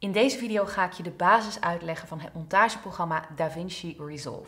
In deze video ga ik je de basis uitleggen van het montageprogramma DaVinci Resolve.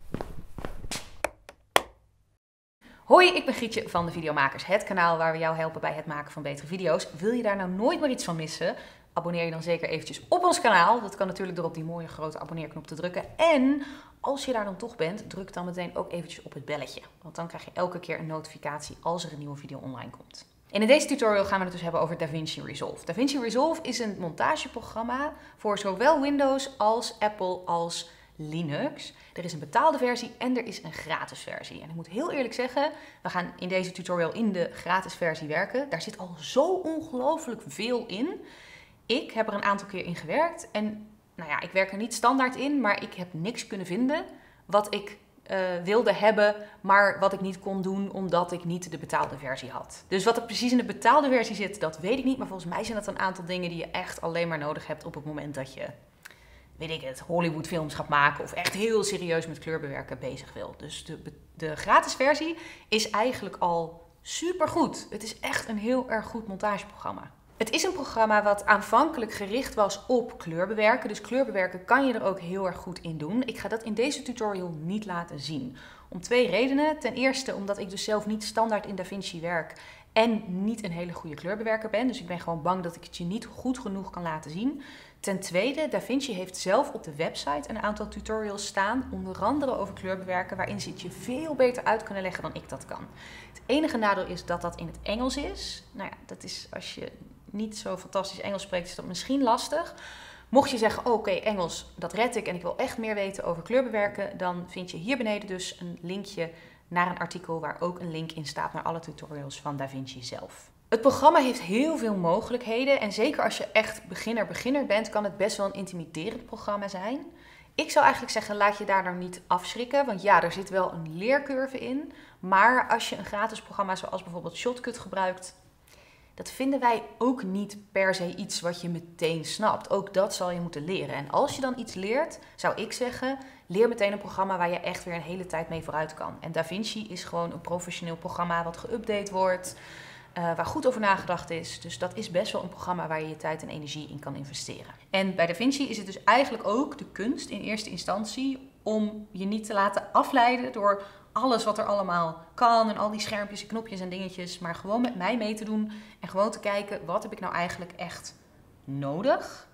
Hoi, ik ben Grietje van de Videomakers, het kanaal waar we jou helpen bij het maken van betere video's. Wil je daar nou nooit meer iets van missen? Abonneer je dan zeker eventjes op ons kanaal. Dat kan natuurlijk door op die mooie grote abonneerknop te drukken. En als je daar dan toch bent, druk dan meteen ook eventjes op het belletje. Want dan krijg je elke keer een notificatie als er een nieuwe video online komt. En in deze tutorial gaan we het dus hebben over DaVinci Resolve. DaVinci Resolve is een montageprogramma voor zowel Windows als Apple als Linux. Er is een betaalde versie en er is een gratis versie. En ik moet heel eerlijk zeggen, we gaan in deze tutorial in de gratis versie werken. Daar zit al zo ongelooflijk veel in. Ik heb er een aantal keer in gewerkt en nou ja, ik werk er niet standaard in, maar ik heb niks kunnen vinden wat ik wilde hebben, maar wat ik niet kon doen omdat ik niet de betaalde versie had. Dus wat er precies in de betaalde versie zit, dat weet ik niet. Maar volgens mij zijn dat een aantal dingen die je echt alleen maar nodig hebt op het moment dat je, weet ik het, Hollywood films gaat maken of echt heel serieus met kleurbewerken bezig wil. Dus de gratis versie is eigenlijk al super goed. Het is echt een heel erg goed montageprogramma. Het is een programma wat aanvankelijk gericht was op kleurbewerken. Dus kleurbewerken kan je er ook heel erg goed in doen. Ik ga dat in deze tutorial niet laten zien. Om twee redenen. Ten eerste omdat ik dus zelf niet standaard in DaVinci werk en niet een hele goede kleurbewerker ben. Dus ik ben gewoon bang dat ik het je niet goed genoeg kan laten zien. Ten tweede, DaVinci heeft zelf op de website een aantal tutorials staan, onder andere over kleurbewerken, waarin ze het je veel beter uit kunnen leggen dan ik dat kan. Het enige nadeel is dat dat in het Engels is. Nou ja, dat is als je niet zo fantastisch Engels spreekt, is dat misschien lastig. Mocht je zeggen, oké, Engels, dat red ik en ik wil echt meer weten over kleurbewerken, dan vind je hier beneden dus een linkje naar een artikel waar ook een link in staat naar alle tutorials van DaVinci zelf. Het programma heeft heel veel mogelijkheden en zeker als je echt beginner bent, kan het best wel een intimiderend programma zijn. Ik zou eigenlijk zeggen, laat je daar nou niet afschrikken, want ja, er zit wel een leercurve in. Maar als je een gratis programma zoals bijvoorbeeld Shotcut gebruikt, dat vinden wij ook niet per se iets wat je meteen snapt. Ook dat zal je moeten leren. En als je dan iets leert, zou ik zeggen, leer meteen een programma waar je echt weer een hele tijd mee vooruit kan. En DaVinci is gewoon een professioneel programma wat geüpdate wordt, waar goed over nagedacht is. Dus dat is best wel een programma waar je je tijd en energie in kan investeren. En bij DaVinci is het dus eigenlijk ook de kunst in eerste instantie om je niet te laten afleiden door alles wat er allemaal kan en al die schermpjes en knopjes en dingetjes, maar gewoon met mij mee te doen en gewoon te kijken, wat heb ik nou eigenlijk echt nodig?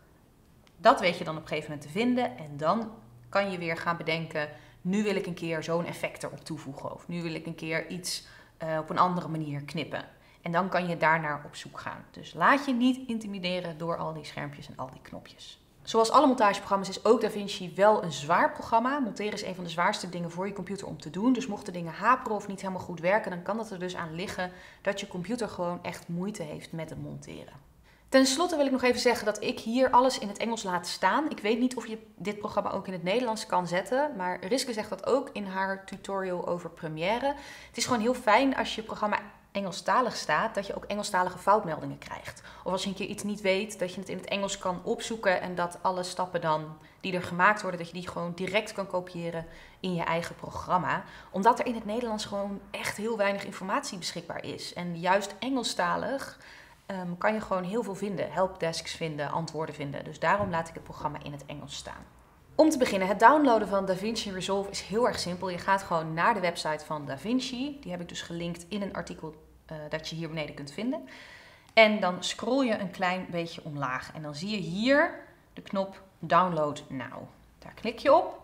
Dat weet je dan op een gegeven moment te vinden en dan kan je weer gaan bedenken, nu wil ik een keer zo'n effect erop toevoegen of nu wil ik een keer iets op een andere manier knippen. En dan kan je daarnaar op zoek gaan. Dus laat je niet intimideren door al die schermpjes en al die knopjes. Zoals alle montageprogramma's is ook DaVinci wel een zwaar programma. Monteren is een van de zwaarste dingen voor je computer om te doen. Dus mochten dingen haperen of niet helemaal goed werken, dan kan dat er dus aan liggen dat je computer gewoon echt moeite heeft met het monteren. Ten slotte wil ik nog even zeggen dat ik hier alles in het Engels laat staan. Ik weet niet of je dit programma ook in het Nederlands kan zetten, maar Riske zegt dat ook in haar tutorial over Premiere. Het is gewoon heel fijn als je programma Engelstalig staat, dat je ook Engelstalige foutmeldingen krijgt. Of als je een keer iets niet weet, dat je het in het Engels kan opzoeken en dat alle stappen dan die er gemaakt worden, dat je die gewoon direct kan kopiëren in je eigen programma. Omdat er in het Nederlands gewoon echt heel weinig informatie beschikbaar is. En juist Engelstalig kan je gewoon heel veel vinden. Helpdesks vinden, antwoorden vinden. Dus daarom laat ik het programma in het Engels staan. Om te beginnen, het downloaden van DaVinci Resolve is heel erg simpel. Je gaat gewoon naar de website van DaVinci. Die heb ik dus gelinkt in een artikel dat je hier beneden kunt vinden. En dan scroll je een klein beetje omlaag. En dan zie je hier de knop Download Now. Daar klik je op.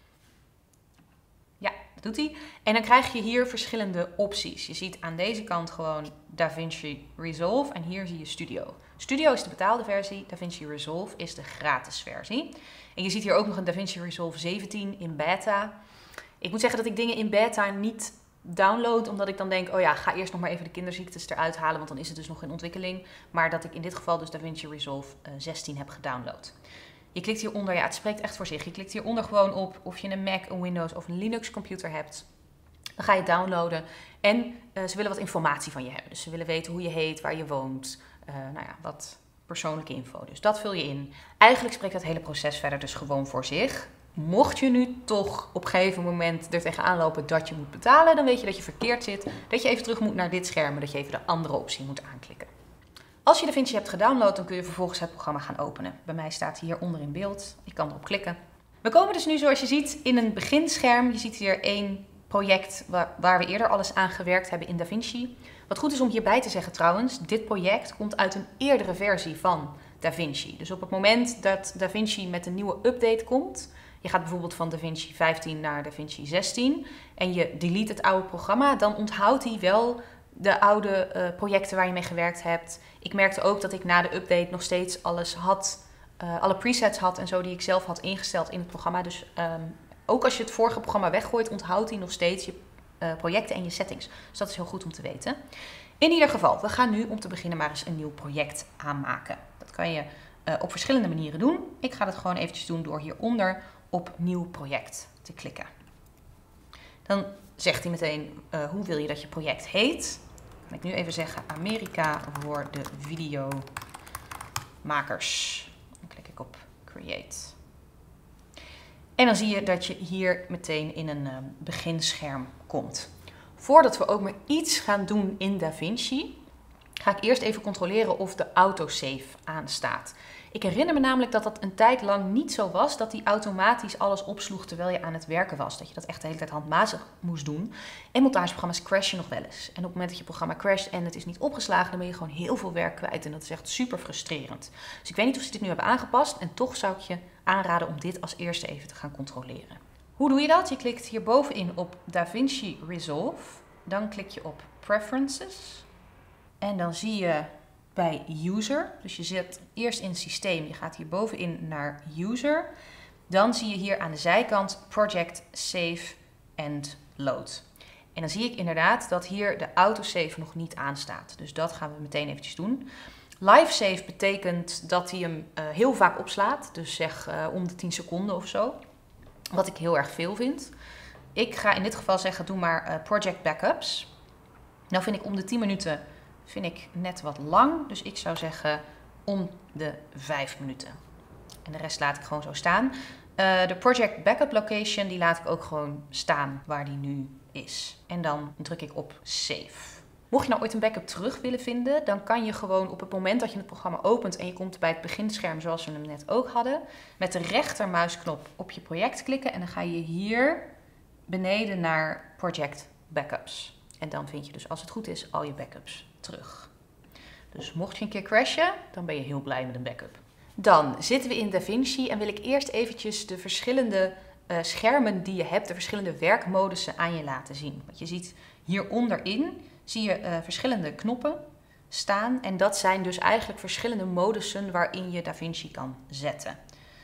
Ja, dat doet hij. En dan krijg je hier verschillende opties. Je ziet aan deze kant gewoon DaVinci Resolve en hier zie je Studio. Studio is de betaalde versie, DaVinci Resolve is de gratis versie. En je ziet hier ook nog een DaVinci Resolve 17 in beta. Ik moet zeggen dat ik dingen in beta niet download, omdat ik dan denk, oh ja, ga eerst nog maar even de kinderziektes eruit halen, want dan is het dus nog in ontwikkeling. Maar dat ik in dit geval dus DaVinci Resolve 16 heb gedownload. Je klikt hieronder, ja, het spreekt echt voor zich. Je klikt hieronder gewoon op of je een Mac, een Windows of een Linux computer hebt. Dan ga je het downloaden en ze willen wat informatie van je hebben. Dus ze willen weten hoe je heet, waar je woont, nou ja, wat persoonlijke info. Dus dat vul je in. Eigenlijk spreekt dat hele proces verder dus gewoon voor zich. Mocht je nu toch op een gegeven moment er tegenaan lopen dat je moet betalen, dan weet je dat je verkeerd zit. Dat je even terug moet naar dit scherm en dat je even de andere optie moet aanklikken. Als je DaVinci hebt gedownload, dan kun je vervolgens het programma gaan openen. Bij mij staat hij hieronder in beeld. Ik kan erop klikken. We komen dus nu, zoals je ziet, in een beginscherm. Je ziet hier één project waar we eerder alles aan gewerkt hebben in DaVinci. Wat goed is om hierbij te zeggen trouwens, dit project komt uit een eerdere versie van DaVinci. Dus op het moment dat DaVinci met een nieuwe update komt, je gaat bijvoorbeeld van DaVinci 15 naar DaVinci 16 en je delete het oude programma, dan onthoudt hij wel de oude projecten waar je mee gewerkt hebt. Ik merkte ook dat ik na de update nog steeds alles had, alle presets had en zo die ik zelf had ingesteld in het programma. Dus ook als je het vorige programma weggooit, onthoudt hij nog steeds je projecten en je settings. Dus dat is heel goed om te weten. In ieder geval, we gaan nu om te beginnen maar eens een nieuw project aanmaken. Dat kan je op verschillende manieren doen. Ik ga dat gewoon eventjes doen door hieronder op nieuw project te klikken. Dan zegt hij meteen hoe wil je dat je project heet. Kan ik nu even zeggen Amerika voor de videomakers. Dan klik ik op create. En dan zie je dat je hier meteen in een beginscherm komt. Voordat we ook maar iets gaan doen in DaVinci, ga ik eerst even controleren of de autosave aanstaat. Ik herinner me namelijk dat dat een tijd lang niet zo was, dat die automatisch alles opsloeg terwijl je aan het werken was. Dat je dat echt de hele tijd handmatig moest doen. En montageprogramma's crashen nog wel eens. En op het moment dat je programma crasht en het is niet opgeslagen, dan ben je gewoon heel veel werk kwijt. En dat is echt super frustrerend. Dus ik weet niet of ze dit nu hebben aangepast. En toch zou ik je aanraden om dit als eerste even te gaan controleren. Hoe doe je dat? Je klikt hier bovenin op DaVinci Resolve. Dan klik je op Preferences. En dan zie je bij User, dus je zet eerst in systeem, je gaat hier bovenin naar User. Dan zie je hier aan de zijkant Project Save and Load. En dan zie ik inderdaad dat hier de autosave nog niet aanstaat. Dus dat gaan we meteen eventjes doen. Live save betekent dat hij hem heel vaak opslaat, dus zeg om de 10 seconden of zo. Wat ik heel erg veel vind. Ik ga in dit geval zeggen, doe maar project backups. Nou vind ik om de 10 minuten net wat lang. Dus ik zou zeggen om de 5 minuten. En de rest laat ik gewoon zo staan. De project backup location, die laat ik ook gewoon staan waar die nu is. En dan druk ik op save. Mocht je nou ooit een backup terug willen vinden, dan kan je gewoon op het moment dat je het programma opent en je komt bij het beginscherm zoals we hem net ook hadden, met de rechtermuisknop op je project klikken en dan ga je hier beneden naar project backups. En dan vind je dus als het goed is al je backups terug. Dus mocht je een keer crashen, dan ben je heel blij met een backup. Dan zitten we in DaVinci en wil ik eerst eventjes de verschillende schermen die je hebt, de verschillende werkmodussen aan je laten zien. Want je ziet hier onderin zie je verschillende knoppen staan en dat zijn dus eigenlijk verschillende modussen waarin je DaVinci kan zetten.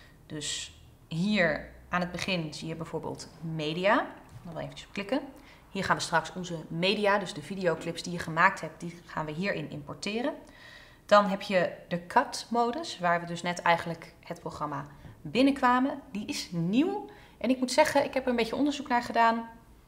Dus hier aan het begin zie je bijvoorbeeld media. Dan wel eventjes op klikken. Hier gaan we straks onze media, dus de videoclips die je gemaakt hebt, die gaan we hierin importeren. Dan heb je de cut-modus, waar we dus net eigenlijk het programma binnenkwamen. Die is nieuw en ik moet zeggen, ik heb er een beetje onderzoek naar gedaan.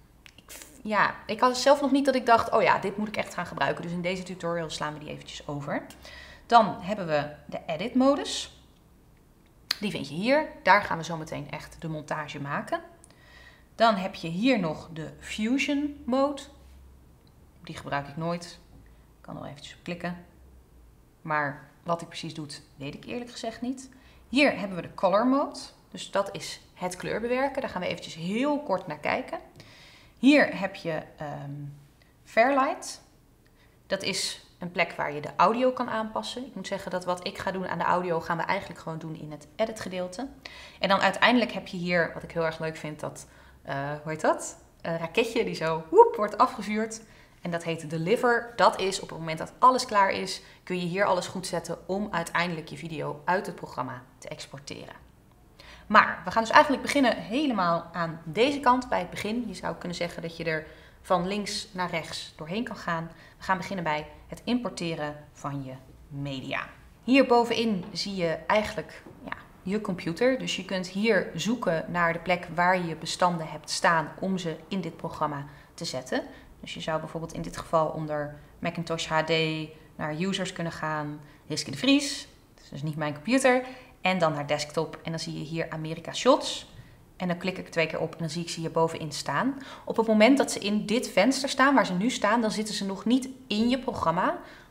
Ik had zelf nog niet dat ik dacht, oh ja, dit moet ik echt gaan gebruiken. Dus in deze tutorial slaan we die eventjes over. Dan hebben we de edit-modus. Die vind je hier. Daar gaan we zo meteen echt de montage maken. Dan heb je hier nog de Fusion mode. Die gebruik ik nooit. Ik kan er wel eventjes op klikken. Maar wat hij precies doet, weet ik eerlijk gezegd niet. Hier hebben we de Color mode. Dus dat is het kleurbewerken. Daar gaan we eventjes heel kort naar kijken. Hier heb je Fairlight. Dat is een plek waar je de audio kan aanpassen. Ik moet zeggen dat wat ik ga doen aan de audio gaan we eigenlijk gewoon doen in het edit gedeelte. En dan uiteindelijk heb je hier, wat ik heel erg leuk vind, dat, hoe heet dat? Een raketje die zo wordt afgevuurd. En dat heet Deliver. Dat is op het moment dat alles klaar is, kun je hier alles goed zetten om uiteindelijk je video uit het programma te exporteren. Maar we gaan dus eigenlijk beginnen helemaal aan deze kant bij het begin. Je zou kunnen zeggen dat je er van links naar rechts doorheen kan gaan. We gaan beginnen bij het importeren van je media. Hier bovenin zie je eigenlijk je computer. Dus je kunt hier zoeken naar de plek waar je je bestanden hebt staan om ze in dit programma te zetten. Dus je zou bijvoorbeeld in dit geval onder Macintosh HD naar users kunnen gaan. Riske de Vries, dat is dus niet mijn computer. En dan naar desktop en dan zie je hier Amerika Shots. En dan klik ik 2 keer op en dan zie ik ze hier bovenin staan. Op het moment dat ze in dit venster staan, waar ze nu staan, dan zitten ze nog niet in je programma.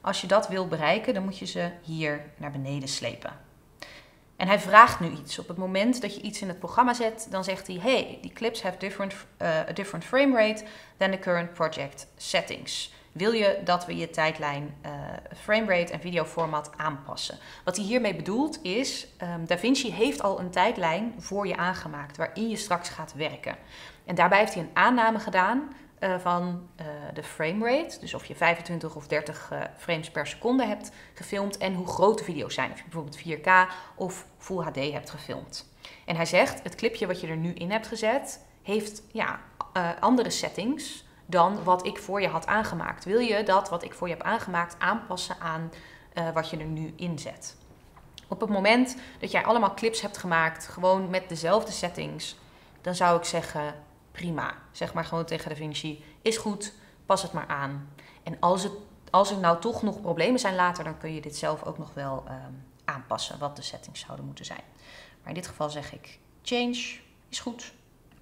Als je dat wil bereiken, dan moet je ze hier naar beneden slepen. En hij vraagt nu iets. Op het moment dat je iets in het programma zet, dan zegt hij: hey, die clips have a different frame rate than the current project settings. Wil je dat we je tijdlijn, framerate en videoformat aanpassen? Wat hij hiermee bedoelt is, DaVinci heeft al een tijdlijn voor je aangemaakt waarin je straks gaat werken. En daarbij heeft hij een aanname gedaan van de framerate. Dus of je 25 of 30 frames per seconde hebt gefilmd en hoe groot de video's zijn. Of je bijvoorbeeld 4K of Full HD hebt gefilmd. En hij zegt, het clipje wat je er nu in hebt gezet heeft andere settings dan wat ik voor je had aangemaakt. Wil je dat wat ik voor je heb aangemaakt aanpassen aan wat je er nu inzet? Op het moment dat jij allemaal clips hebt gemaakt, gewoon met dezelfde settings, dan zou ik zeggen, prima. Zeg maar gewoon tegen DaVinci, is goed, pas het maar aan. En als er nou toch nog problemen zijn later, dan kun je dit zelf ook nog wel aanpassen, wat de settings zouden moeten zijn. Maar in dit geval zeg ik, change, is goed.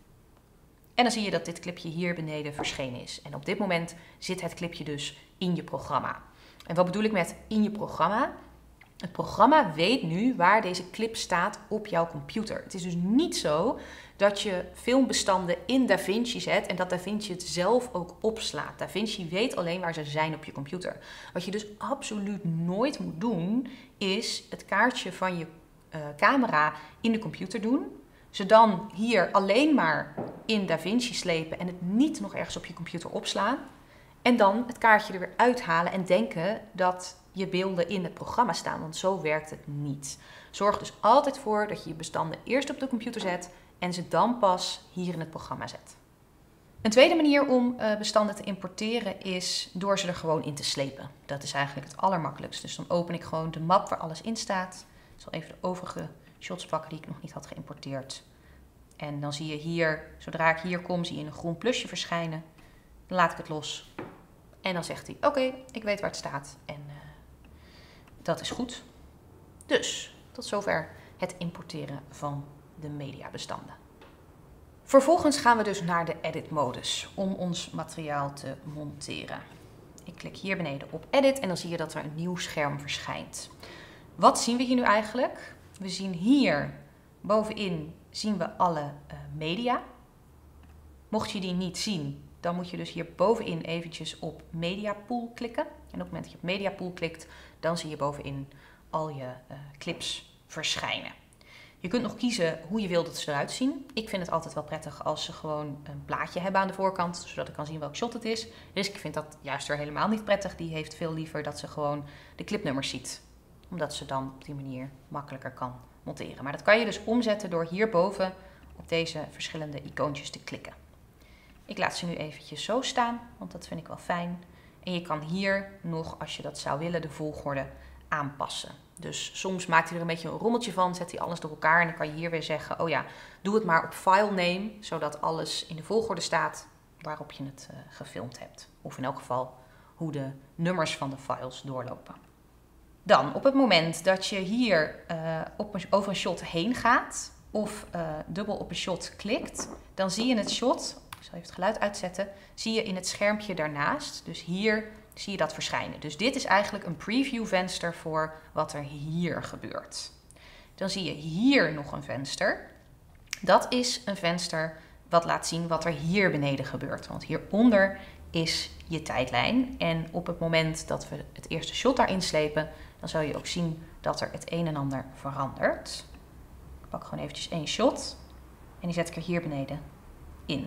En dan zie je dat dit clipje hier beneden verschenen is. En op dit moment zit het clipje dus in je programma. En wat bedoel ik met in je programma? Het programma weet nu waar deze clip staat op jouw computer. Het is dus niet zo dat je filmbestanden in DaVinci zet en dat DaVinci het zelf ook opslaat. DaVinci weet alleen waar ze zijn op je computer. Wat je dus absoluut nooit moet doen, is het kaartje van je camera in de computer doen. Ze dan hier alleen maar in DaVinci slepen en het niet nog ergens op je computer opslaan. En dan het kaartje er weer uithalen en denken dat je beelden in het programma staan. Want zo werkt het niet. Zorg dus altijd voor dat je je bestanden eerst op de computer zet en ze dan pas hier in het programma zet. Een tweede manier om bestanden te importeren is door ze er gewoon in te slepen. Dat is eigenlijk het allermakkelijkst. Dus dan open ik gewoon de map waar alles in staat. Ik zal even de overige shots pakken die ik nog niet had geïmporteerd. En dan zie je hier, zodra ik hier kom, zie je een groen plusje verschijnen. Dan laat ik het los. En dan zegt hij, oké, ik weet waar het staat. En dat is goed. Dus, tot zover het importeren van de mediabestanden. Vervolgens gaan we dus naar de edit-modus om ons materiaal te monteren. Ik klik hier beneden op edit en dan zie je dat er een nieuw scherm verschijnt. Wat zien we hier nu eigenlijk? We zien hier bovenin zien we alle media. Mocht je die niet zien, dan moet je dus hier bovenin eventjes op Media Pool klikken. En op het moment dat je op Media Pool klikt, dan zie je bovenin al je clips verschijnen. Je kunt nog kiezen hoe je wilt dat ze eruit zien. Ik vind het altijd wel prettig als ze gewoon een plaatje hebben aan de voorkant, zodat ik kan zien welk shot het is. Risk vindt dat juist weer helemaal niet prettig. Die heeft veel liever dat ze gewoon de clipnummers ziet. Omdat ze dan op die manier makkelijker kan monteren. Maar dat kan je dus omzetten door hierboven op deze verschillende icoontjes te klikken. Ik laat ze nu eventjes zo staan, want dat vind ik wel fijn. En je kan hier nog, als je dat zou willen, de volgorde aanpassen. Dus soms maakt hij er een beetje een rommeltje van, zet hij alles door elkaar en dan kan je hier weer zeggen, oh ja, doe het maar op file name, zodat alles in de volgorde staat waarop je het gefilmd hebt. Of in elk geval hoe de nummers van de files doorlopen. Dan, op het moment dat je hier over een shot heen gaat of dubbel op een shot klikt, dan zie je het shot, ik zal even het geluid uitzetten, zie je in het schermpje daarnaast. Dus hier zie je dat verschijnen. Dus dit is eigenlijk een preview venster voor wat er hier gebeurt. Dan zie je hier nog een venster. Dat is een venster wat laat zien wat er hier beneden gebeurt. Want hieronder is je tijdlijn. En op het moment dat we het eerste shot daarin slepen, dan zal je ook zien dat er het een en ander verandert. Ik pak gewoon eventjes één shot en die zet ik er hier beneden in.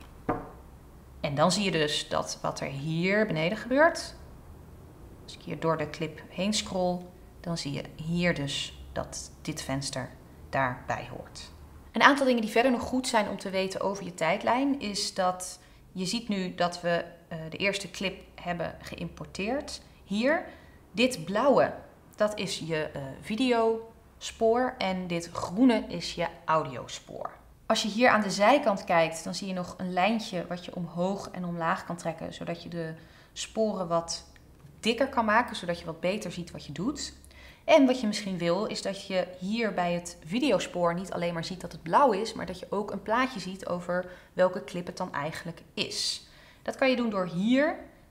En dan zie je dus dat wat er hier beneden gebeurt, als ik hier door de clip heen scroll, dan zie je hier dus dat dit venster daarbij hoort. Een aantal dingen die verder nog goed zijn om te weten over je tijdlijn is dat je ziet nu dat we de eerste clip hebben geïmporteerd. Hier, dit blauwe, dat is je videospoor en dit groene is je audiospoor. Als je hier aan de zijkant kijkt, dan zie je nog een lijntje wat je omhoog en omlaag kan trekken, zodat je de sporen wat dikker kan maken, zodat je wat beter ziet wat je doet. En wat je misschien wil, is dat je hier bij het videospoor niet alleen maar ziet dat het blauw is, maar dat je ook een plaatje ziet over welke clip het dan eigenlijk is. Dat kan je doen door hier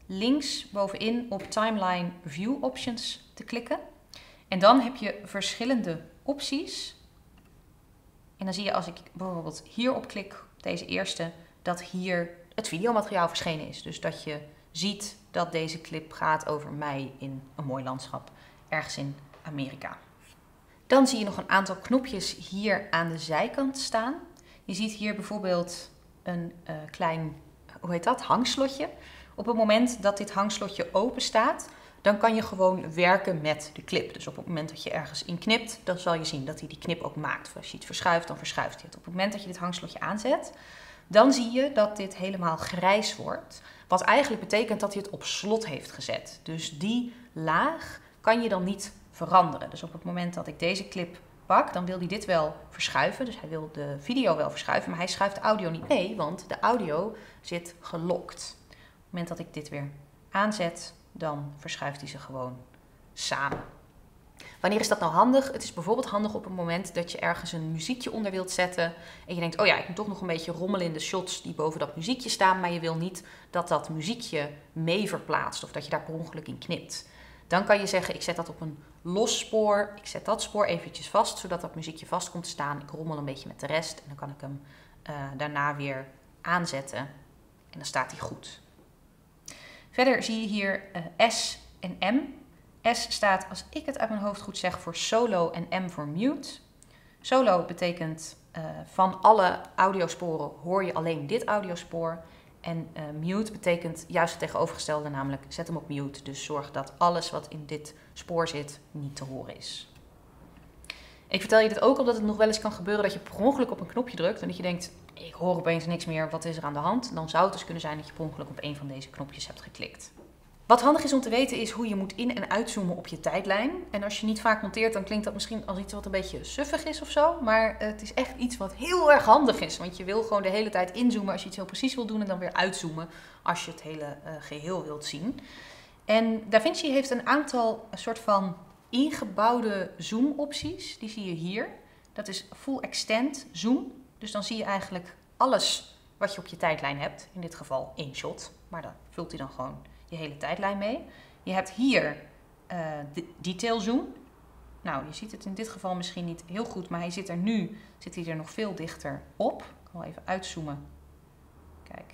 links bovenin op Timeline View Options te klikken. En dan heb je verschillende opties. En dan zie je als ik bijvoorbeeld hierop klik, op deze eerste, dat hier het videomateriaal verschenen is. Dus dat je ziet dat deze clip gaat over mij in een mooi landschap ergens in Amerika. Dan zie je nog een aantal knopjes hier aan de zijkant staan. Je ziet hier bijvoorbeeld een klein, hangslotje. Op het moment dat dit hangslotje open staat, dan kan je gewoon werken met de clip. Dus op het moment dat je ergens in knipt, dan zal je zien dat hij die knip ook maakt. Als je het verschuift, dan verschuift hij het. Op het moment dat je dit hangslotje aanzet, dan zie je dat dit helemaal grijs wordt. Wat eigenlijk betekent dat hij het op slot heeft gezet. Dus die laag kan je dan niet veranderen. Dus op het moment dat ik deze clip pak, dan wil hij dit wel verschuiven. Dus hij wil de video wel verschuiven, maar hij schuift de audio niet mee, want de audio zit gelokt. Op het moment dat ik dit weer aanzet, dan verschuift hij ze gewoon samen. Wanneer is dat nou handig? Het is bijvoorbeeld handig op het moment dat je ergens een muziekje onder wilt zetten. En je denkt, oh ja, ik moet toch nog een beetje rommelen in de shots die boven dat muziekje staan. Maar je wil niet dat dat muziekje mee verplaatst of dat je daar per ongeluk in knipt. Dan kan je zeggen, ik zet dat op een los spoor. Ik zet dat spoor eventjes vast, zodat dat muziekje vast komt te staan. Ik rommel een beetje met de rest en dan kan ik hem daarna weer aanzetten. En dan staat hij goed. Verder zie je hier S en M. S staat, als ik het uit mijn hoofd goed zeg, voor solo en M voor mute. Solo betekent van alle audiosporen hoor je alleen dit audiospoor. En mute betekent juist het tegenovergestelde, namelijk zet hem op mute. Dus zorg dat alles wat in dit spoor zit niet te horen is. Ik vertel je dit ook omdat het nog wel eens kan gebeuren dat je per ongeluk op een knopje drukt. En dat je denkt, ik hoor opeens niks meer, wat is er aan de hand? Dan zou het dus kunnen zijn dat je per ongeluk op een van deze knopjes hebt geklikt. Wat handig is om te weten is hoe je moet in- en uitzoomen op je tijdlijn. En als je niet vaak monteert, dan klinkt dat misschien als iets wat een beetje suffig is of zo. Maar het is echt iets wat heel erg handig is. Want je wil gewoon de hele tijd inzoomen als je iets heel precies wil doen en dan weer uitzoomen als je het hele geheel wilt zien. En DaVinci heeft een aantal soort van ingebouwde zoomopties. Die zie je hier. Dat is Full Extent Zoom. Dus dan zie je eigenlijk alles wat je op je tijdlijn hebt. In dit geval één shot. Maar dan vult hij dan gewoon je hele tijdlijn mee. Je hebt hier de detail zoom. Nou, je ziet het in dit geval misschien niet heel goed, maar zit hij er nog veel dichter op. Ik zal even uitzoomen. Kijk.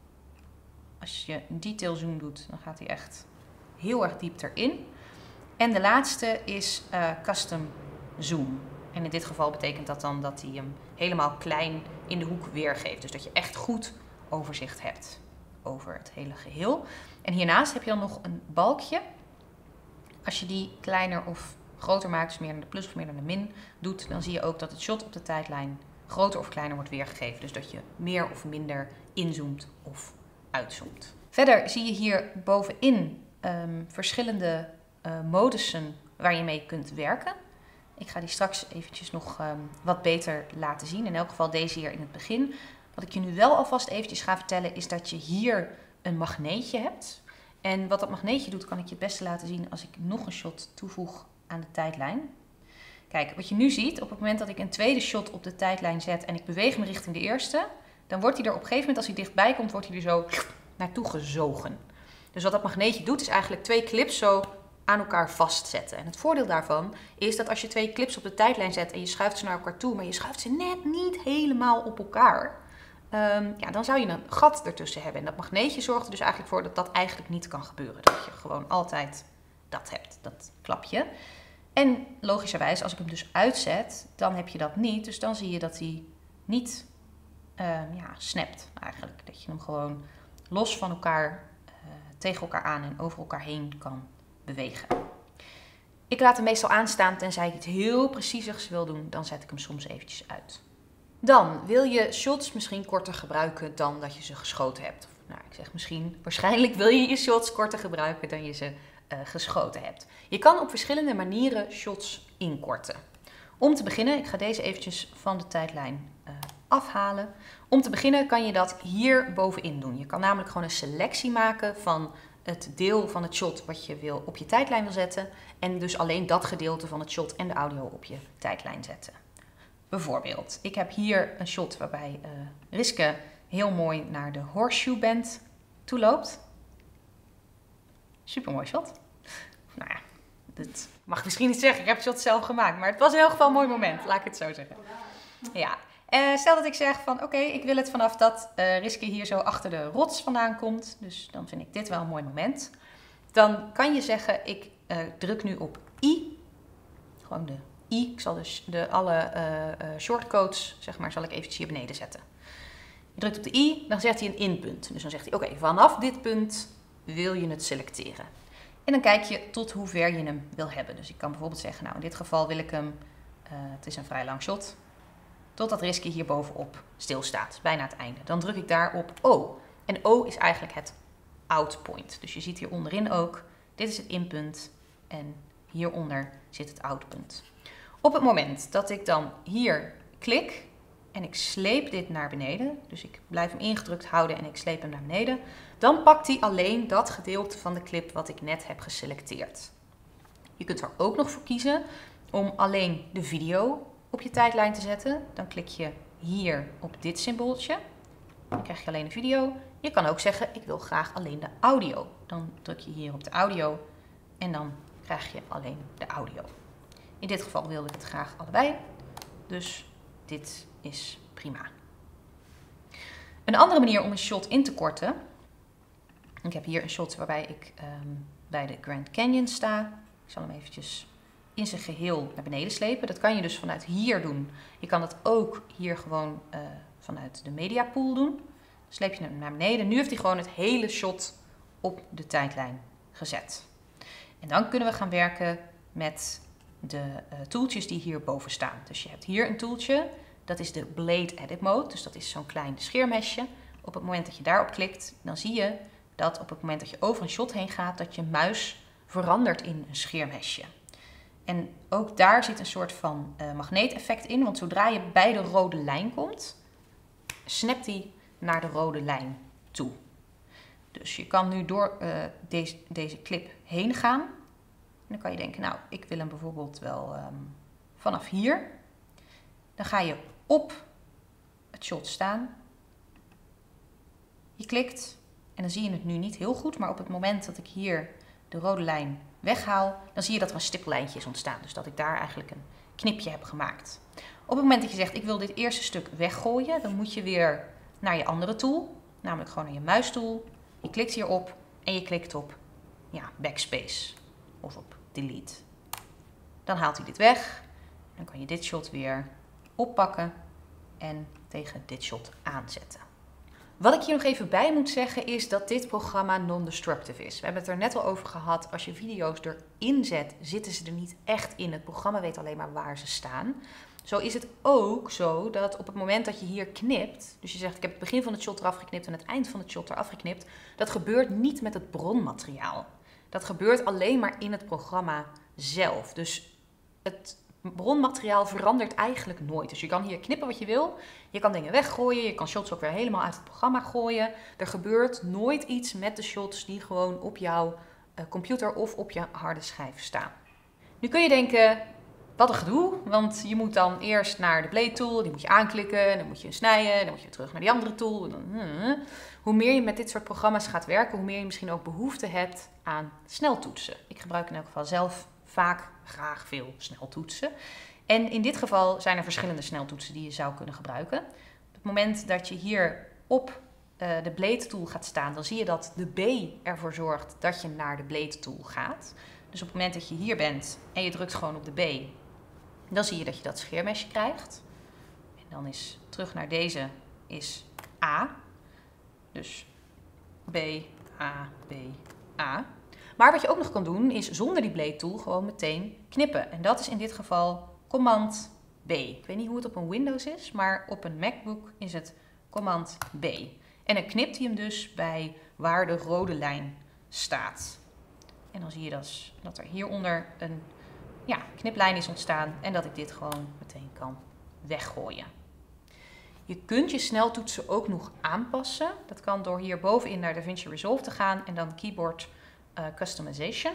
Als je een detail zoom doet, dan gaat hij echt heel erg diep erin. En de laatste is custom zoom. En in dit geval betekent dat dan dat hij hem helemaal klein in de hoek weergeeft. Dus dat je echt goed overzicht hebt over het hele geheel. En hiernaast heb je dan nog een balkje. Als je die kleiner of groter maakt, dus meer naar de plus of meer naar de min doet, dan zie je ook dat het shot op de tijdlijn groter of kleiner wordt weergegeven. Dus dat je meer of minder inzoomt of uitzoomt. Verder zie je hier bovenin verschillende modussen waar je mee kunt werken. Ik ga die straks eventjes nog wat beter laten zien. In elk geval deze hier in het begin. Wat ik je nu wel alvast eventjes ga vertellen is dat je hier een magneetje hebt. En wat dat magneetje doet kan ik je het beste laten zien als ik nog een shot toevoeg aan de tijdlijn. Kijk, wat je nu ziet, op het moment dat ik een tweede shot op de tijdlijn zet en ik beweeg me richting de eerste, dan wordt hij er op een gegeven moment, als hij dichtbij komt, wordt hij er zo naartoe gezogen. Dus wat dat magneetje doet is eigenlijk twee clips zo aan elkaar vastzetten. En het voordeel daarvan is dat als je twee clips op de tijdlijn zet en je schuift ze naar elkaar toe, maar je schuift ze net niet helemaal op elkaar, dan zou je een gat ertussen hebben. En dat magneetje zorgt er dus eigenlijk voor dat dat eigenlijk niet kan gebeuren. Dat je gewoon altijd dat hebt, dat klapje. En logischerwijs, als ik hem dus uitzet, dan heb je dat niet. Dus dan zie je dat hij niet snapt eigenlijk. Dat je hem gewoon los van elkaar, tegen elkaar aan en over elkaar heen kan bewegen. Ik laat hem meestal aanstaan tenzij ik het heel precies wil doen. Dan zet ik hem soms eventjes uit. Dan wil je shots misschien korter gebruiken dan dat je ze geschoten hebt. Ik zeg misschien, waarschijnlijk wil je je shots korter gebruiken dan je ze geschoten hebt. Je kan op verschillende manieren shots inkorten. Om te beginnen, ik ga deze eventjes van de tijdlijn afhalen. Om te beginnen kan je dat hier bovenin doen. Je kan namelijk gewoon een selectie maken van het deel van het shot wat je op je tijdlijn wil zetten. En dus alleen dat gedeelte van het shot en de audio op je tijdlijn zetten. Bijvoorbeeld, ik heb hier een shot waarbij Riske heel mooi naar de Horseshoe Bend toe loopt. Super mooi shot. Nou ja, dat mag ik misschien niet zeggen. Ik heb het shot zelf gemaakt. Maar het was in elk geval een mooi moment. Laat ik het zo zeggen. Ja. Stel dat ik zeg van oké, ik wil het vanaf dat Riske hier zo achter de rots vandaan komt. Dus dan vind ik dit wel een mooi moment. Dan kan je zeggen, ik druk nu op I. Gewoon de I. Ik zal dus alle shortcodes, zeg maar, zal ik eventjes hier beneden zetten. Je drukt op de I, dan zet hij een inpunt. Dus dan zegt hij, oké, vanaf dit punt wil je het selecteren. En dan kijk je tot hoe ver je hem wil hebben. Dus ik kan bijvoorbeeld zeggen, nou in dit geval wil ik hem, het is een vrij lang shot, totdat Riske hier bovenop stilstaat, bijna het einde. Dan druk ik daar op O. En O is eigenlijk het out point. Dus je ziet hier onderin ook, dit is het inpunt en hieronder zit het outpunt. Op het moment dat ik dan hier klik en ik sleep dit naar beneden, dus ik blijf hem ingedrukt houden en ik sleep hem naar beneden, dan pakt hij alleen dat gedeelte van de clip wat ik net heb geselecteerd. Je kunt er ook nog voor kiezen om alleen de video op je tijdlijn te zetten. Dan klik je hier op dit symbooltje. Dan krijg je alleen de video. Je kan ook zeggen, ik wil graag alleen de audio. Dan druk je hier op de audio en dan krijg je alleen de audio. In dit geval wilde ik het graag allebei. Dus dit is prima. Een andere manier om een shot in te korten. Ik heb hier een shot waarbij ik bij de Grand Canyon sta. Ik zal hem eventjes in zijn geheel naar beneden slepen. Dat kan je dus vanuit hier doen. Je kan het ook hier gewoon vanuit de media pool doen. Dan sleep je hem naar beneden. Nu heeft hij gewoon het hele shot op de tijdlijn gezet. En dan kunnen we gaan werken met de tooltjes die hierboven staan. Dus je hebt hier een tooltje. Dat is de Blade Edit Mode. Dus dat is zo'n klein scheermesje. Op het moment dat je daarop klikt, dan zie je dat op het moment dat je over een shot heen gaat, dat je muis verandert in een scheermesje. En ook daar zit een soort van magneeteffect in. Want zodra je bij de rode lijn komt, snapt hij naar de rode lijn toe. Dus je kan nu door deze clip heen gaan. En dan kan je denken, nou, ik wil hem bijvoorbeeld wel vanaf hier. Dan ga je op het shot staan. Je klikt en dan zie je het nu niet heel goed. Maar op het moment dat ik hier de rode lijn weghaal, dan zie je dat er een stippellijntje is ontstaan. Dus dat ik daar eigenlijk een knipje heb gemaakt. Op het moment dat je zegt, ik wil dit eerste stuk weggooien, dan moet je weer naar je andere tool. Namelijk gewoon naar je muistool. Je klikt hierop en je klikt op backspace of op delete. Dan haalt hij dit weg. Dan kan je dit shot weer oppakken en tegen dit shot aanzetten. Wat ik hier nog even bij moet zeggen is dat dit programma non-destructive is. We hebben het er net al over gehad. Als je video's erin zet, zitten ze er niet echt in. Het programma weet alleen maar waar ze staan. Zo is het ook zo dat op het moment dat je hier knipt, dus je zegt ik heb het begin van het shot eraf geknipt en het eind van het shot eraf geknipt, dat gebeurt niet met het bronmateriaal. Dat gebeurt alleen maar in het programma zelf. Dus het bronmateriaal verandert eigenlijk nooit. Dus je kan hier knippen wat je wil. Je kan dingen weggooien. Je kan shots ook weer helemaal uit het programma gooien. Er gebeurt nooit iets met de shots die gewoon op jouw computer of op je harde schijf staan. Nu kun je denken, wat een gedoe. Want je moet dan eerst naar de Blade tool. Die moet je aanklikken. Dan moet je snijden. Dan moet je terug naar die andere tool. Hoe meer je met dit soort programma's gaat werken, hoe meer je misschien ook behoefte hebt aan sneltoetsen. Ik gebruik in elk geval zelf graag veel sneltoetsen. En in dit geval zijn er verschillende sneltoetsen die je zou kunnen gebruiken. Op het moment dat je hier op de Blade tool gaat staan, dan zie je dat de B ervoor zorgt dat je naar de Blade tool gaat. Dus op het moment dat je hier bent en je drukt gewoon op de B, dan zie je dat je dat scheermesje krijgt. En dan is terug naar deze is A. Dus B, A, B, A. Maar wat je ook nog kan doen is zonder die Blade tool gewoon meteen knippen. En dat is in dit geval Command B. Ik weet niet hoe het op een Windows is, maar op een MacBook is het Command B. En dan knipt hij hem dus bij waar de rode lijn staat. En dan zie je dat er hieronder een kniplijn is ontstaan en dat ik dit gewoon meteen kan weggooien. Je kunt je sneltoetsen ook nog aanpassen. Dat kan door hier bovenin naar DaVinci Resolve te gaan en dan Keyboard Customization.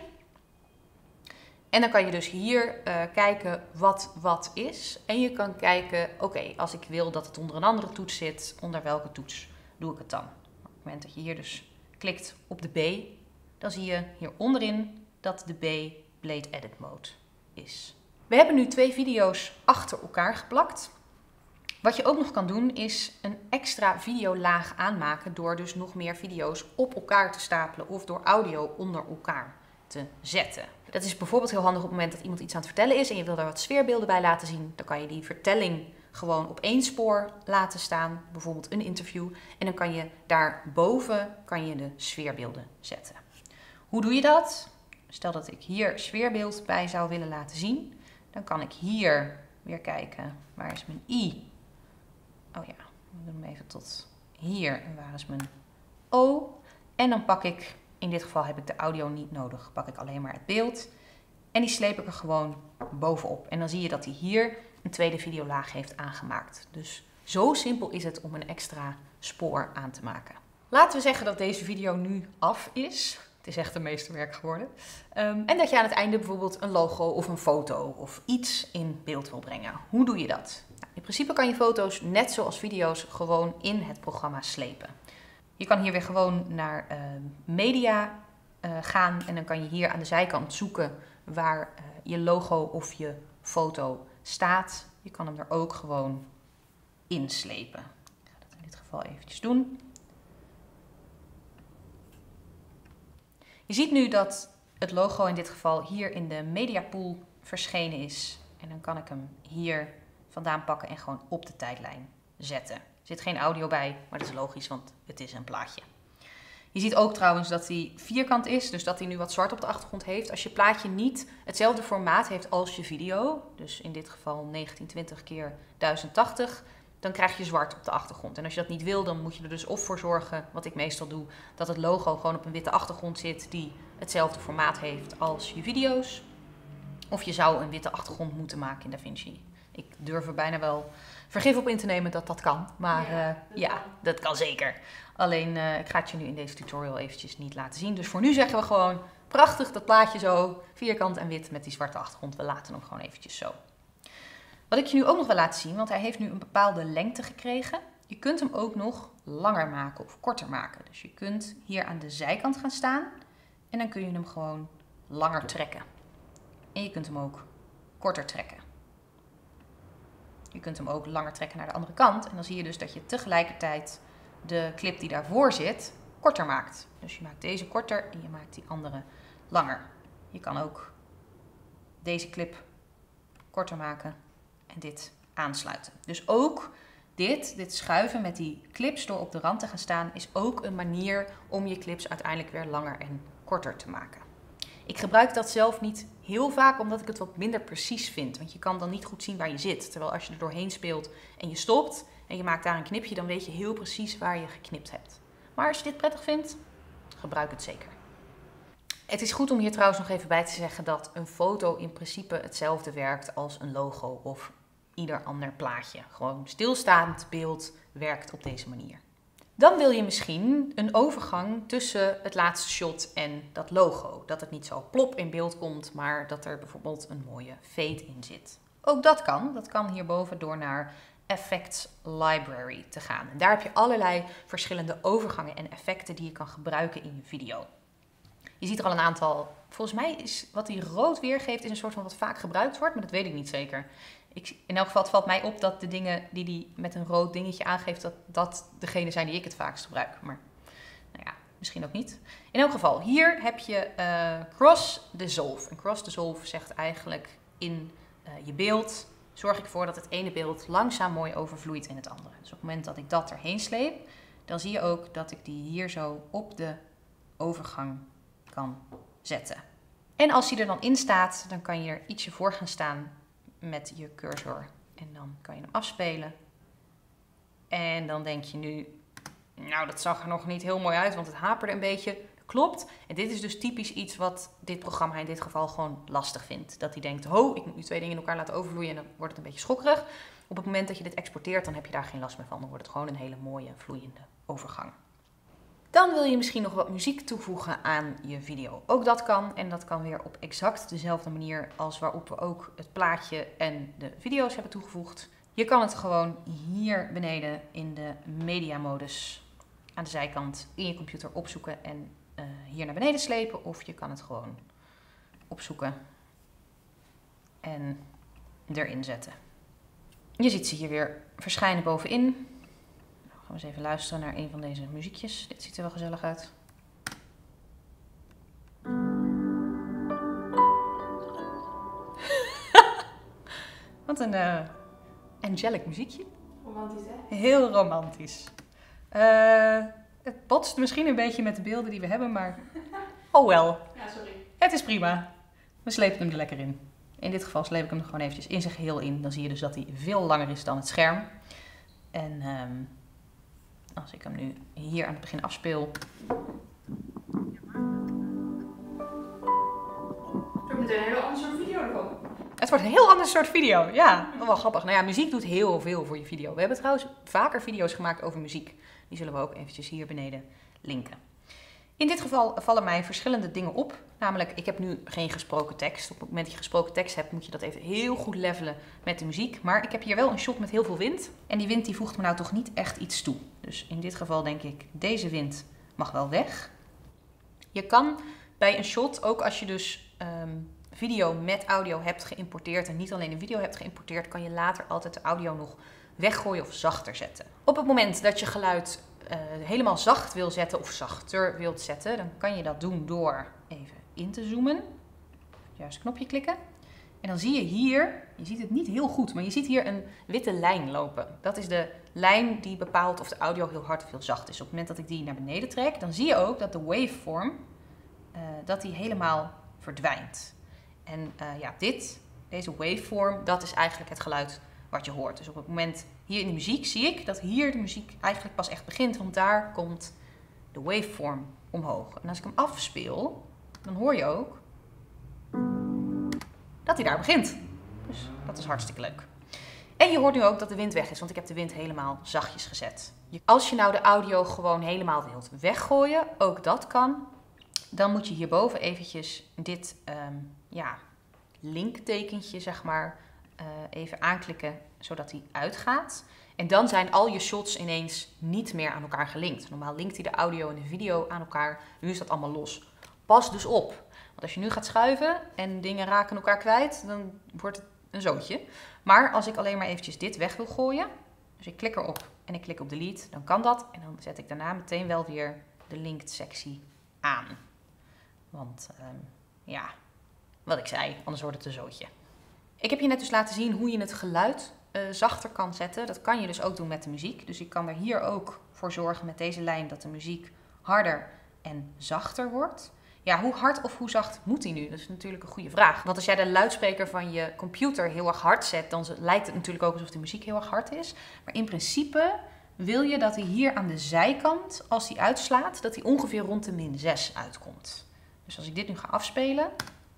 En dan kan je dus hier kijken wat is. En je kan kijken, oké, als ik wil dat het onder een andere toets zit, onder welke toets doe ik het dan? Op het moment dat je hier dus klikt op de B, dan zie je hier onderin dat de B Blade Edit Mode is. We hebben nu 2 video's achter elkaar geplakt. Wat je ook nog kan doen is een extra videolaag aanmaken door dus nog meer video's op elkaar te stapelen of door audio onder elkaar te zetten. Dat is bijvoorbeeld heel handig op het moment dat iemand iets aan het vertellen is en je wil daar wat sfeerbeelden bij laten zien. Dan kan je die vertelling gewoon op 1 spoor laten staan, bijvoorbeeld een interview. En dan kan je daarboven de sfeerbeelden zetten. Hoe doe je dat? Stel dat ik hier sfeerbeeld bij zou willen laten zien. Dan kan ik hier weer kijken, waar is mijn I? Oh ja, we doen hem even tot hier. En waar is mijn O? En dan pak ik, in dit geval heb ik de audio niet nodig, pak ik alleen maar het beeld. En die sleep ik er gewoon bovenop. En dan zie je dat hij hier een tweede videolaag heeft aangemaakt. Dus zo simpel is het om een extra spoor aan te maken. Laten we zeggen dat deze video nu af is. Het is echt een meesterwerk geworden. En dat je aan het einde bijvoorbeeld een logo of een foto of iets in beeld wil brengen. Hoe doe je dat? Nou, in principe kan je foto's net zoals video's gewoon in het programma slepen. Je kan hier weer gewoon naar media gaan en dan kan je hier aan de zijkant zoeken waar je logo of je foto staat. Je kan hem er ook gewoon inslepen. Ik ga dat in dit geval eventjes doen. Je ziet nu dat het logo in dit geval hier in de mediapool verschenen is. En dan kan ik hem hier vandaan pakken en gewoon op de tijdlijn zetten. Er zit geen audio bij, maar dat is logisch, want het is een plaatje. Je ziet ook trouwens dat hij vierkant is, dus dat hij nu wat zwart op de achtergrond heeft. Als je plaatje niet hetzelfde formaat heeft als je video, dus in dit geval 1920 x 1080, dan krijg je zwart op de achtergrond. En als je dat niet wil, dan moet je er dus of voor zorgen, wat ik meestal doe, dat het logo gewoon op een witte achtergrond zit die hetzelfde formaat heeft als je video's. Of je zou een witte achtergrond moeten maken in DaVinci. Ik durf er bijna wel vergif op in te nemen dat dat kan. Maar ja, dat kan zeker. Alleen ik ga het je nu in deze tutorial eventjes niet laten zien. Dus voor nu zeggen we gewoon, prachtig dat plaatje zo, vierkant en wit met die zwarte achtergrond. We laten hem gewoon eventjes zo. Wat ik je nu ook nog wil laten zien, want hij heeft nu een bepaalde lengte gekregen. Je kunt hem ook nog langer maken of korter maken. Dus je kunt hier aan de zijkant gaan staan en dan kun je hem gewoon langer trekken. En je kunt hem ook korter trekken. Je kunt hem ook langer trekken naar de andere kant. En dan zie je dus dat je tegelijkertijd de clip die daarvoor zit korter maakt. Dus je maakt deze korter en je maakt die andere langer. Je kan ook deze clip korter maken en dit aansluiten. Dus ook dit schuiven met die clips door op de rand te gaan staan is ook een manier om je clips uiteindelijk weer langer en korter te maken. Ik gebruik dat zelf niet heel vaak omdat ik het wat minder precies vind. Want je kan dan niet goed zien waar je zit. Terwijl als je er doorheen speelt en je stopt en je maakt daar een knipje, dan weet je heel precies waar je geknipt hebt. Maar als je dit prettig vindt, gebruik het zeker. Het is goed om hier trouwens nog even bij te zeggen dat een foto in principe hetzelfde werkt als een logo of ieder ander plaatje. Gewoon stilstaand beeld werkt op deze manier. Dan wil je misschien een overgang tussen het laatste shot en dat logo. Dat het niet zo plop in beeld komt, maar dat er bijvoorbeeld een mooie fade in zit. Ook dat kan. Dat kan hierboven door naar Effects Library te gaan. En daar heb je allerlei verschillende overgangen en effecten die je kan gebruiken in je video. Je ziet er al een aantal. Volgens mij is wat hij rood weergeeft is een soort van wat vaak gebruikt wordt, maar dat weet ik niet zeker. In elk geval het valt mij op dat de dingen die hij met een rood dingetje aangeeft, dat degene zijn die ik het vaakst gebruik. Maar nou ja, misschien ook niet. In elk geval, hier heb je Cross Dissolve. En Cross Dissolve zegt eigenlijk in je beeld, zorg ik ervoor dat het ene beeld langzaam mooi overvloeit in het andere. Dus op het moment dat ik dat erheen sleep, dan zie je ook dat ik die hier zo op de overgang kan zetten. En als die er dan in staat, dan kan je er ietsje voor gaan staan met je cursor. En dan kan je hem afspelen. En dan denk je nu, nou dat zag er nog niet heel mooi uit, want het haperde een beetje. Klopt. En dit is dus typisch iets wat dit programma in dit geval gewoon lastig vindt. Dat hij denkt, ho, ik moet nu twee dingen in elkaar laten overvloeien en dan wordt het een beetje schokkerig. Op het moment dat je dit exporteert, dan heb je daar geen last meer van. Dan wordt het gewoon een hele mooie, vloeiende overgang. Dan wil je misschien nog wat muziek toevoegen aan je video. Ook dat kan en dat kan weer op exact dezelfde manier als waarop we ook het plaatje en de video's hebben toegevoegd. Je kan het gewoon hier beneden in de media modus aan de zijkant in je computer opzoeken en hier naar beneden slepen of je kan het gewoon opzoeken en erin zetten. Je ziet ze hier weer verschijnen bovenin. Nou, gaan we eens even luisteren naar een van deze muziekjes. Dit ziet er wel gezellig uit. Wat een angelic muziekje. Romantisch, hè? Heel romantisch. Het botst misschien een beetje met de beelden die we hebben, maar oh wel. Ja, sorry. Het is prima. We slepen hem er lekker in. In dit geval sleep ik hem er gewoon eventjes in zijn geheel in. Dan zie je dus dat hij veel langer is dan het scherm. En als ik hem nu hier aan het begin afspeel. Er moet een hele andere soort video ervan. Het wordt een heel ander soort video. Ja, wel grappig. Nou ja, muziek doet heel veel voor je video. We hebben trouwens vaker video's gemaakt over muziek. Die zullen we ook eventjes hier beneden linken. In dit geval vallen mij verschillende dingen op. Namelijk, ik heb nu geen gesproken tekst. Op het moment dat je gesproken tekst hebt, moet je dat even heel goed levelen met de muziek. Maar ik heb hier wel een shot met heel veel wind. En die wind die voegt me nou toch niet echt iets toe. Dus in dit geval denk ik, deze wind mag wel weg. Je kan bij een shot, ook als je dus video met audio hebt geïmporteerd en niet alleen de video hebt geïmporteerd, kan je later altijd de audio nog weggooien of zachter zetten. Op het moment dat je geluid helemaal zacht wil zetten of zachter wilt zetten, dan kan je dat doen door even in te zoomen. Juist knopje klikken. En dan zie je hier, je ziet het niet heel goed, maar je ziet hier een witte lijn lopen. Dat is de lijn die bepaalt of de audio heel hard of heel zacht is. Op het moment dat ik die naar beneden trek, dan zie je ook dat de waveform, dat die helemaal verdwijnt. En ja, deze waveform, dat is eigenlijk het geluid wat je hoort. Dus op het moment hier in de muziek zie ik dat hier de muziek eigenlijk pas echt begint. Want daar komt de waveform omhoog. En als ik hem afspeel, dan hoor je ook dat hij daar begint. Dus dat is hartstikke leuk. En je hoort nu ook dat de wind weg is, want ik heb de wind helemaal zachtjes gezet. Als je nou de audio gewoon helemaal wilt weggooien, ook dat kan. Dan moet je hierboven eventjes dit linktekentje, zeg maar, even aanklikken, zodat hij uitgaat. En dan zijn al je shots ineens niet meer aan elkaar gelinkt. Normaal linkt hij de audio en de video aan elkaar. Nu is dat allemaal los. Pas dus op. Want als je nu gaat schuiven en dingen raken elkaar kwijt, dan wordt het een zootje. Maar als ik alleen maar eventjes dit weg wil gooien, dus ik klik erop en ik klik op delete, dan kan dat. En dan zet ik daarna meteen wel weer de linked sectie aan. Want ja, wat ik zei, anders wordt het een zootje. Ik heb je net dus laten zien hoe je het geluid zachter kan zetten. Dat kan je dus ook doen met de muziek. Dus ik kan er hier ook voor zorgen met deze lijn dat de muziek harder en zachter wordt. Ja, hoe hard of hoe zacht moet die nu? Dat is natuurlijk een goede vraag. Want als jij de luidspreker van je computer heel erg hard zet, dan lijkt het natuurlijk ook alsof de muziek heel erg hard is. Maar in principe wil je dat hij hier aan de zijkant, als hij uitslaat, dat hij ongeveer rond de -6 uitkomt. Dus als ik dit nu ga afspelen,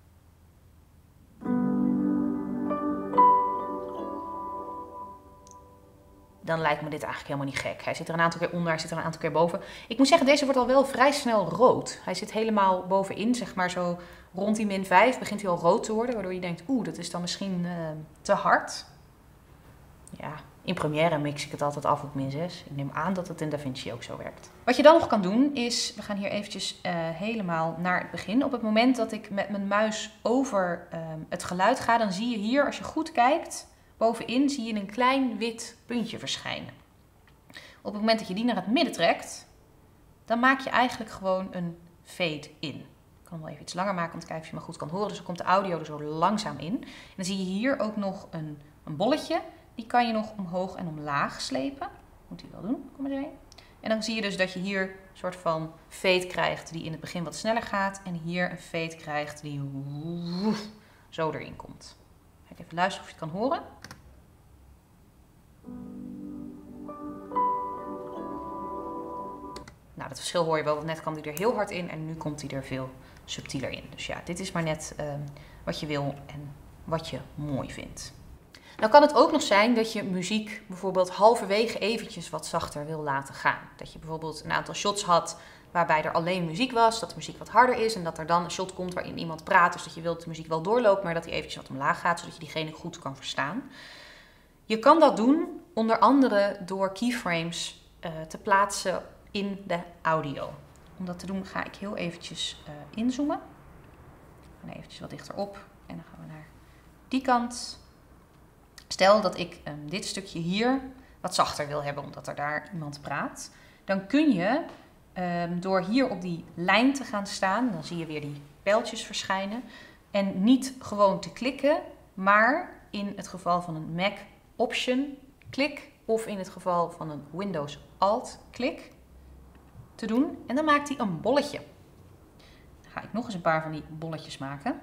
dan lijkt me dit eigenlijk helemaal niet gek. Hij zit er een aantal keer onder, hij zit er een aantal keer boven. Ik moet zeggen, deze wordt al wel vrij snel rood. Hij zit helemaal bovenin, zeg maar zo rond die -5 begint hij al rood te worden, waardoor je denkt, dat is dan misschien te hard. Ja, in Premiere mix ik het altijd af op -6. Ik neem aan dat het in DaVinci ook zo werkt. Wat je dan nog kan doen is, we gaan hier eventjes helemaal naar het begin. Op het moment dat ik met mijn muis over het geluid ga, dan zie je hier, als je goed kijkt, bovenin zie je een klein wit puntje verschijnen. Op het moment dat je die naar het midden trekt, dan maak je eigenlijk gewoon een fade in. Ik kan hem wel even iets langer maken om te kijken of je me goed kan horen. Dus dan komt de audio er zo langzaam in. En dan zie je hier ook nog een bolletje. Die kan je nog omhoog en omlaag slepen. Moet hij wel doen, kom maar eens heen. En dan zie je dus dat je hier een soort van fade krijgt die in het begin wat sneller gaat. En hier een fade krijgt die zo erin komt. Ga ik even luisteren of je het kan horen. Nou, dat verschil hoor je wel, want net kwam hij er heel hard in en nu komt hij er veel subtieler in. Dus ja, dit is maar net wat je wil en wat je mooi vindt. Nou kan het ook nog zijn dat je muziek bijvoorbeeld halverwege eventjes wat zachter wil laten gaan. Dat je bijvoorbeeld een aantal shots had waarbij er alleen muziek was, dat de muziek wat harder is en dat er dan een shot komt waarin iemand praat. Dus dat je wilt dat de muziek wel doorloopt, maar dat die eventjes wat omlaag gaat, zodat je diegene goed kan verstaan. Je kan dat doen onder andere door keyframes te plaatsen in de audio. om dat te doen ga ik heel eventjes inzoomen. En eventjes wat dichterop en dan gaan we naar die kant. Stel dat ik dit stukje hier wat zachter wil hebben, omdat er daar iemand praat. Dan kun je door hier op die lijn te gaan staan, dan zie je weer die pijltjes verschijnen. En niet gewoon te klikken, maar in het geval van een Mac Option klik of in het geval van een Windows Alt klik te doen. En dan maakt hij een bolletje. Dan ga ik nog eens een paar van die bolletjes maken.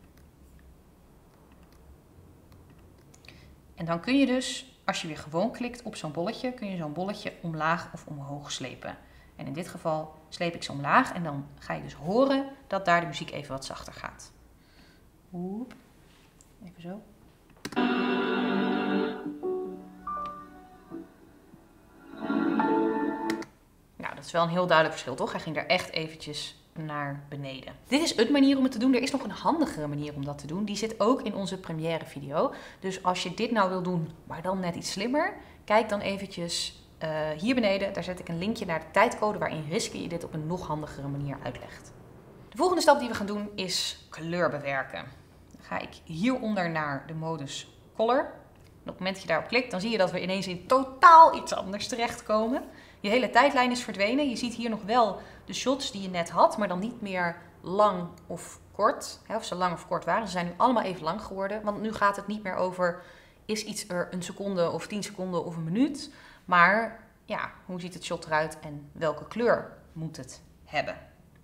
En dan kun je dus, als je weer gewoon klikt op zo'n bolletje, kun je zo'n bolletje omlaag of omhoog slepen. En in dit geval sleep ik ze omlaag en dan ga je dus horen dat daar de muziek even wat zachter gaat. Oep. Even zo. Nou, dat is wel een heel duidelijk verschil, toch? Hij ging er echt eventjes naar beneden. Dit is een manier om het te doen. Er is nog een handigere manier om dat te doen. Die zit ook in onze Premiere video. Dus als je dit nou wil doen, maar dan net iets slimmer, kijk dan eventjes hier beneden. Daar zet ik een linkje naar de tijdcode waarin Riske je dit op een nog handigere manier uitlegt. De volgende stap die we gaan doen is kleur bewerken. Dan ga ik hieronder naar de modus Color. En op het moment dat je daarop klikt, dan zie je dat we ineens in totaal iets anders terechtkomen. Je hele tijdlijn is verdwenen. Je ziet hier nog wel de shots die je net had, maar dan niet meer lang of kort. Of ze lang of kort waren. Ze zijn nu allemaal even lang geworden. Want nu gaat het niet meer over, is iets er een seconde of 10 seconden of een minuut. Maar ja, hoe ziet het shot eruit en welke kleur moet het hebben?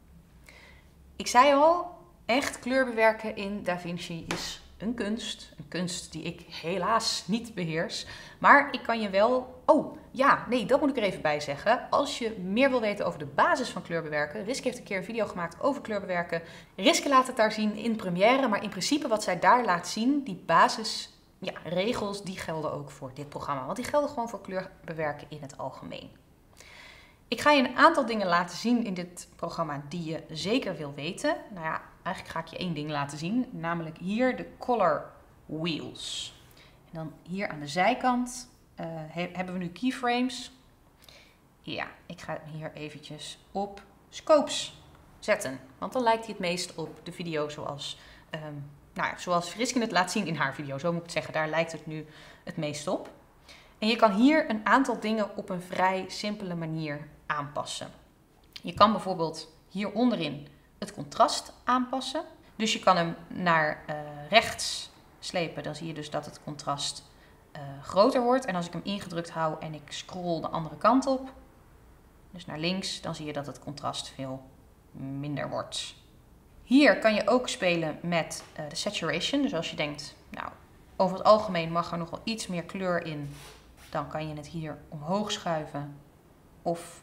Ik zei al, echt kleur bewerken in DaVinci is een kunst. Een kunst die ik helaas niet beheers. Maar ik kan je wel... Oh, ja, nee, dat moet ik er even bij zeggen. Als je meer wil weten over de basis van kleurbewerken... Riske heeft een keer een video gemaakt over kleurbewerken. Riske laat het daar zien in Premiere. Maar in principe wat zij daar laat zien, die basisregels, die gelden ook voor dit programma. Want die gelden gewoon voor kleurbewerken in het algemeen. Ik ga je een aantal dingen laten zien in dit programma die je zeker wil weten. Nou ja, eigenlijk ga ik je één ding laten zien. Namelijk hier de color wheels. En dan hier aan de zijkant hebben we nu keyframes. Ja, ik ga hem hier eventjes op scopes zetten. Want dan lijkt hij het meest op de video zoals Riske het laat zien in haar video. Zo moet ik het zeggen, daar lijkt het nu het meest op. En je kan hier een aantal dingen op een vrij simpele manier aanpassen. Je kan bijvoorbeeld hier onderin het contrast aanpassen. Dus je kan hem naar rechts slepen. Dan zie je dus dat het contrast groter wordt. En als ik hem ingedrukt hou en ik scroll de andere kant op, dus naar links, dan zie je dat het contrast veel minder wordt. Hier kan je ook spelen met de saturation. Dus als je denkt, nou, over het algemeen mag er nog wel iets meer kleur in, dan kan je het hier omhoog schuiven of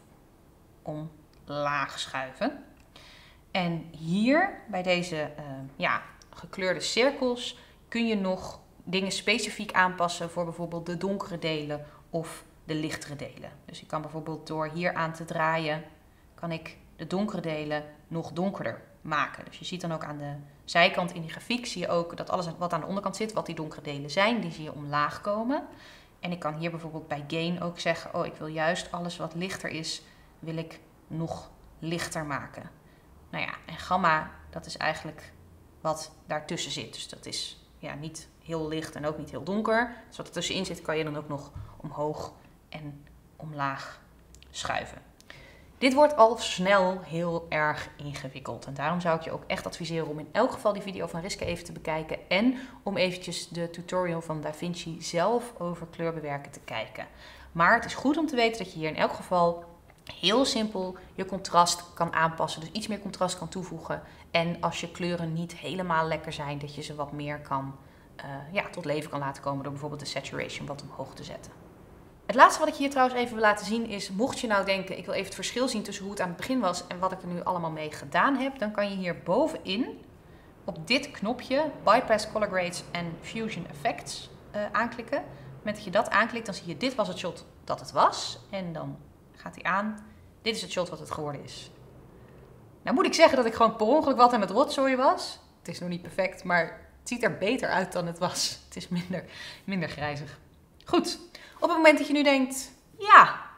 omlaag schuiven. En hier bij deze gekleurde cirkels kun je nog dingen specifiek aanpassen voor bijvoorbeeld de donkere delen of de lichtere delen. Dus ik kan bijvoorbeeld door hier aan te draaien, kan ik de donkere delen nog donkerder maken. Dus je ziet dan ook aan de zijkant in die grafiek, zie je ook dat alles wat aan de onderkant zit, wat die donkere delen zijn, die zie je omlaag komen. En ik kan hier bijvoorbeeld bij gain ook zeggen, oh, ik wil juist alles wat lichter is, wil ik nog lichter maken. Nou ja, en gamma, dat is eigenlijk wat daartussen zit. Dus dat is niet heel licht en ook niet heel donker. Dus wat er tussenin zit, kan je dan ook nog omhoog en omlaag schuiven. Dit wordt al snel heel erg ingewikkeld. En daarom zou ik je ook echt adviseren om in elk geval die video van Riske even te bekijken. En om eventjes de tutorial van DaVinci zelf over kleurbewerken te kijken. Maar het is goed om te weten dat je hier in elk geval heel simpel je contrast kan aanpassen. Dus iets meer contrast kan toevoegen. En als je kleuren niet helemaal lekker zijn, dat je ze wat meer kan, tot leven kan laten komen door bijvoorbeeld de saturation wat omhoog te zetten. Het laatste wat ik hier trouwens even wil laten zien is, mocht je nou denken, ik wil even het verschil zien tussen hoe het aan het begin was en wat ik er nu allemaal mee gedaan heb, dan kan je hier bovenin op dit knopje Bypass Color Grades en Fusion Effects aanklikken. Op het moment dat je dat aanklikt, dan zie je dit was het shot dat het was. En dan gaat hij aan. Dit is het shot wat het geworden is. Nou moet ik zeggen dat ik gewoon per ongeluk wat aan het rotzooi was. Het is nog niet perfect, maar het ziet er beter uit dan het was. Het is minder grijzig. Goed. Op het moment dat je nu denkt, ja,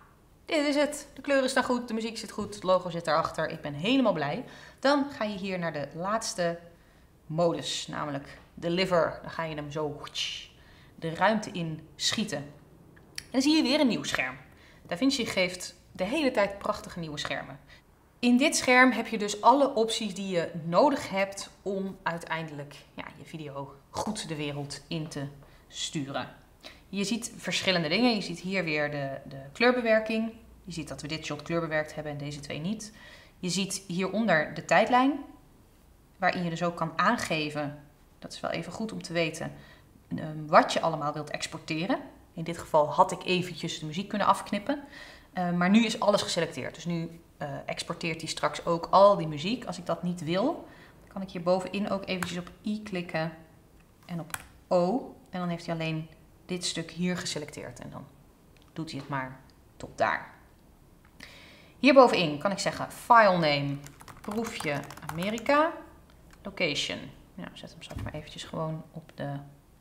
dit is het. De kleuren staan goed, de muziek zit goed, het logo zit erachter. Ik ben helemaal blij. Dan ga je hier naar de laatste modus, namelijk deliver. Dan ga je hem zo de ruimte in schieten. En dan zie je weer een nieuw scherm. DaVinci geeft de hele tijd prachtige nieuwe schermen. In dit scherm heb je dus alle opties die je nodig hebt om uiteindelijk je video goed de wereld in te sturen. Je ziet verschillende dingen. Je ziet hier weer de kleurbewerking. Je ziet dat we dit shot kleurbewerkt hebben en deze twee niet. Je ziet hieronder de tijdlijn, waarin je dus ook kan aangeven, dat is wel even goed om te weten, wat je allemaal wilt exporteren. In dit geval had ik eventjes de muziek kunnen afknippen, maar nu is alles geselecteerd. Dus nu exporteert hij straks ook al die muziek. Als ik dat niet wil, kan ik hier bovenin ook eventjes op I klikken en op O. En dan heeft hij alleen dit stuk hier geselecteerd en dan doet hij het maar tot daar. Hier bovenin kan ik zeggen file name, proefje Amerika, location. Nou, zet hem straks maar eventjes gewoon op de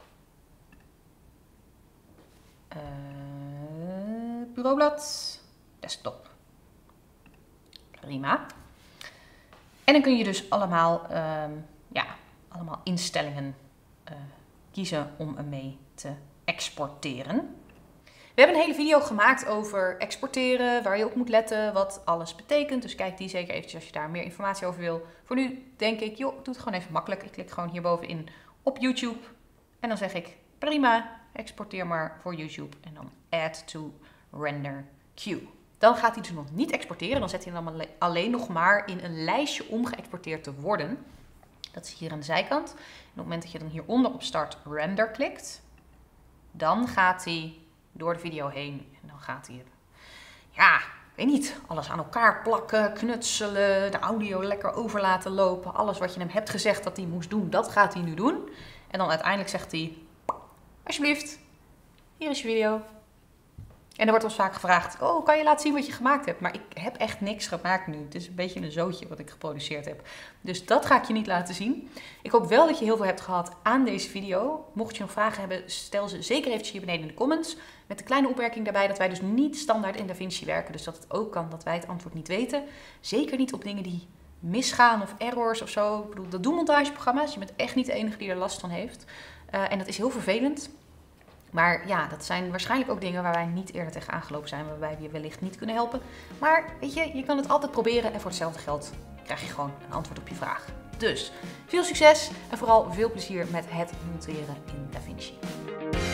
bureaublad, desktop. Prima. En dan kun je dus allemaal, allemaal instellingen kiezen om hem mee te exporteren. We hebben een hele video gemaakt over exporteren, waar je op moet letten, wat alles betekent. Dus kijk die zeker eventjes als je daar meer informatie over wil. Voor nu denk ik, joh, doe het gewoon even makkelijk. Ik klik gewoon hierbovenin op YouTube en dan zeg ik, prima, exporteer maar voor YouTube. En dan add to render queue. Dan gaat hij dus nog niet exporteren, dan zet hij hem alleen nog maar in een lijstje om geëxporteerd te worden. Dat is hier aan de zijkant. En op het moment dat je dan hieronder op start render klikt, dan gaat hij door de video heen en dan gaat hij, weet niet, alles aan elkaar plakken, knutselen, de audio lekker over laten lopen. Alles wat je hem hebt gezegd dat hij moest doen, dat gaat hij nu doen. En dan uiteindelijk zegt hij, alsjeblieft, hier is je video. En er wordt ons vaak gevraagd, oh, kan je laten zien wat je gemaakt hebt? Maar ik heb echt niks gemaakt nu. Het is een beetje een zootje wat ik geproduceerd heb. Dus dat ga ik je niet laten zien. Ik hoop wel dat je heel veel hebt gehad aan deze video. Mocht je nog vragen hebben, stel ze zeker eventjes hier beneden in de comments. Met de kleine opmerking daarbij dat wij dus niet standaard in DaVinci werken. Dus dat het ook kan dat wij het antwoord niet weten. Zeker niet op dingen die misgaan of errors of zo. Ik bedoel, dat doen montageprogramma's. Je bent echt niet de enige die er last van heeft. En dat is heel vervelend. Maar ja, dat zijn waarschijnlijk ook dingen waar wij niet eerder tegen aangelopen zijn, waarbij we je wellicht niet kunnen helpen. Maar weet je, je kan het altijd proberen en voor hetzelfde geld krijg je gewoon een antwoord op je vraag. Dus veel succes en vooral veel plezier met het monteren in DaVinci.